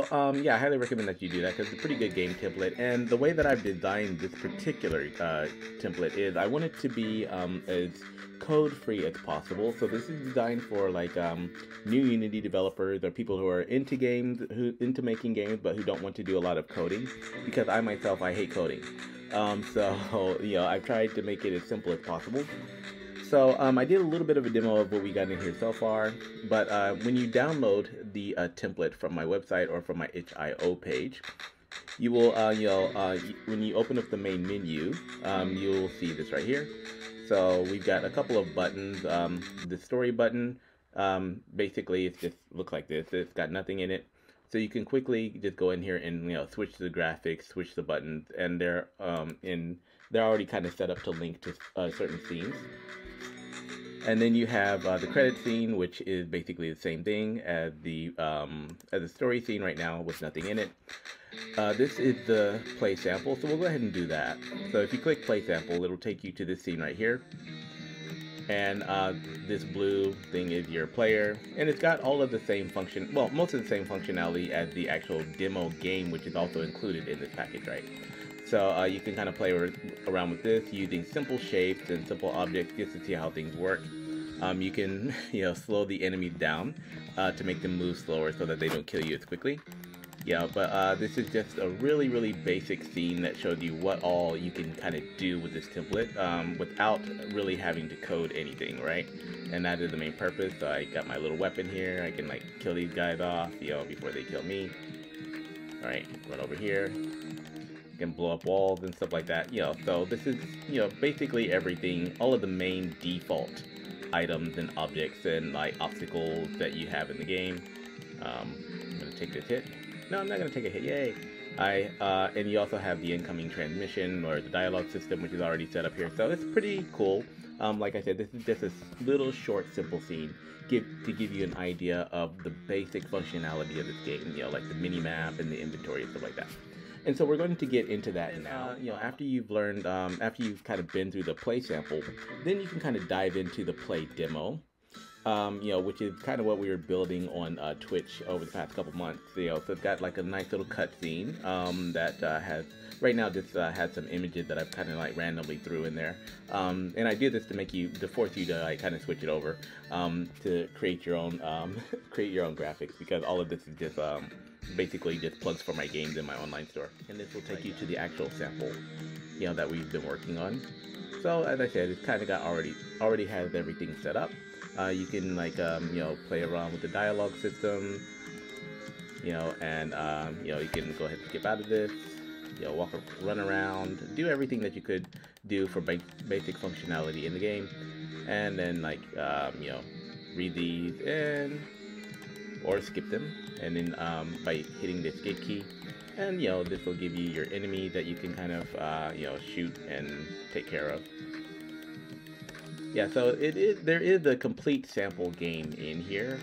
Yeah, I highly recommend that you do that because it's a pretty good game template. And the way that I've designed this particular template is I want it to be as code-free as possible. So this is designed for like new Unity developers or people who are into games, who into making games, but who don't want to do a lot of coding. Because I myself, I hate coding. So you know, I've tried to make it as simple as possible. So I did a little bit of a demo of what we got in here so far, but when you download the template from my website or from my itch.io page, you will, when you open up the main menu, you'll see this right here. So we've got a couple of buttons. The story button, basically it just looks like this. It's got nothing in it. So you can quickly just go in here and switch the graphics, switch the buttons, and they're already kind of set up to link to certain scenes. And then you have the credit scene, which is basically the same thing as the story scene right now with nothing in it. This is the play sample, so we'll go ahead and do that. So if you click play sample, it'll take you to this scene right here. And this blue thing is your player, and it's got all of the same function, well, most of the same functionality as the actual demo game, which is also included in this package, right? So you can kind of play around with this using simple shapes and simple objects just to see how things work. You can slow the enemies down to make them move slower so that they don't kill you as quickly. Yeah, but this is just a really basic scene that shows you what all you can kind of do with this template without really having to code anything, right? And that is the main purpose. So I got my little weapon here. I can like kill these guys off, before they kill me. All right, run over here. Can blow up walls and stuff like that. So this is basically everything, all of the main default items and objects and like obstacles that you have in the game. I'm gonna take this hit. No, I'm not gonna take a hit. Yay! And you also have the incoming transmission or the dialogue system, which is already set up here. So it's pretty cool. Like I said, this is just a little short, simple scene to give you an idea of the basic functionality of this game. Like the mini map and the inventory and stuff like that. And so we're going to get into that now. After you've learned, after you've kind of been through the play sample, then you can kind of dive into the play demo, which is kind of what we were building on Twitch over the past couple months. So it's got like a nice little cutscene that has, right now just has some images that I've kind of like randomly threw in there. And I did this to force you to like kind of switch it over to create your own graphics, because all of this is just basically just plugs for my games in my online store. And this will take you to the actual sample, that we've been working on. So as I said, it's kind of got already has everything set up. You can like play around with the dialogue system, and you can go ahead and skip out of this, run around, do everything that you could do for basic functionality in the game, and then like read these or skip them, and then by hitting the escape key, and this will give you your enemy that you can kind of shoot and take care of. Yeah, so there is a complete sample game in here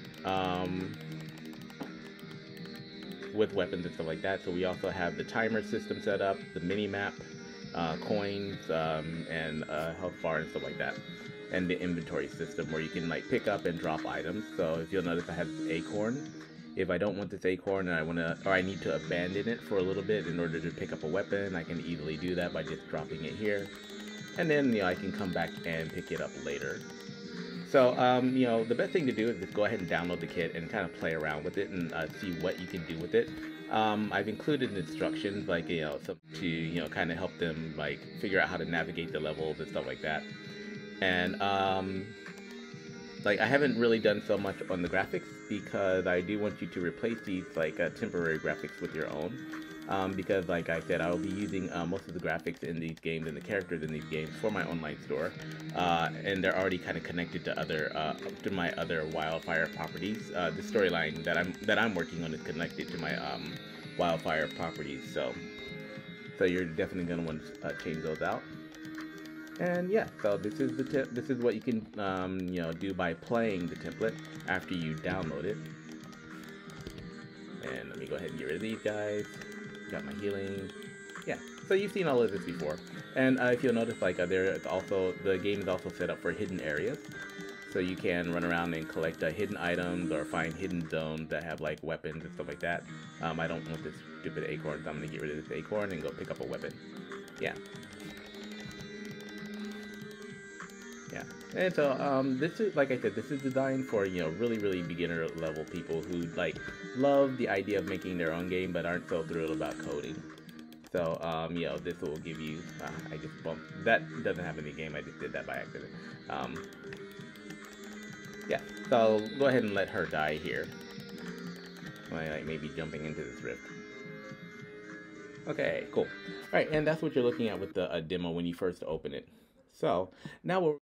with weapons and stuff like that. So we also have the timer system set up, the mini map, coins, and health bar and stuff like that, and the inventory system where you can like pick up and drop items. So if you'll notice, I have this acorn. If I don't want this acorn and I need to abandon it for a little bit in order to pick up a weapon, I can easily do that by just dropping it here. And then, I can come back and pick it up later. So, the best thing to do is just go ahead and download the kit and kind of play around with it and see what you can do with it. I've included instructions, like, to, kind of help them, like, figure out how to navigate the levels and stuff like that. And, like, I haven't really done so much on the graphics because I do want you to replace these, like, temporary graphics with your own. Because like I said, I will be using most of the graphics in these games and the characters in these games for my online store, and they're already kind of connected to my other WildFIRE properties. The storyline that I'm working on is connected to my WildFIRE properties, so you're definitely going to want to change those out. And yeah, so this is what you can do by playing the template after you download it. And let me go ahead and get rid of these guys. Got my healing. Yeah, so you've seen all of this before. And if you'll notice, like the game is also set up for hidden areas. So you can run around and collect hidden items or find hidden zones that have like weapons and stuff like that. I don't want this stupid acorn, so I'm gonna get rid of this acorn and go pick up a weapon. Yeah. Yeah. And so this is, like I said, this is designed for, you know, really beginner level people who like love the idea of making their own game but aren't so thrilled about coding. So you know, this will give you I just bumped that. Doesn't have any game, I just did that by accident. Yeah, so go ahead and let her die here. Like maybe jumping into this rift. Okay, cool. Alright, and that's what you're looking at with the demo when you first open it. So now we're